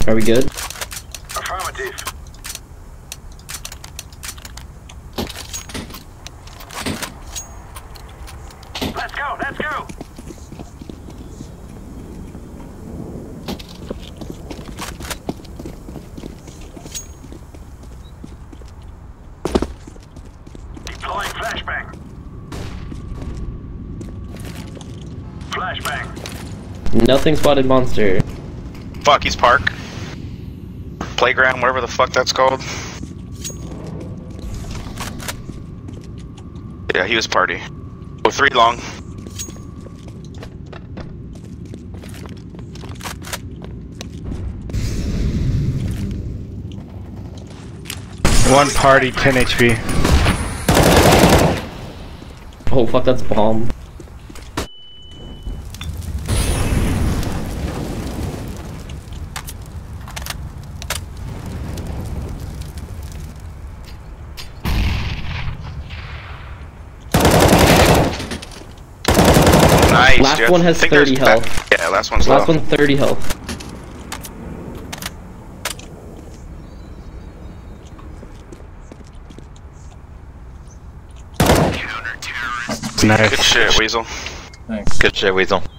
Are we good? Affirmative. Let's go, let's go! Deploying flashbang. Flashbang. Nothing spotted monster. Fuck, he's park. Playground, whatever the fuck that's called. Yeah, he was party. Oh, 3 long. One party, 10 HP. Oh fuck, that's bomb. Nice. Last dude. one has I think 30 there's health. Yeah, last one's Last low. one 30 health. Nice. Good shit, Weasel. Thanks. Good shit, Weasel.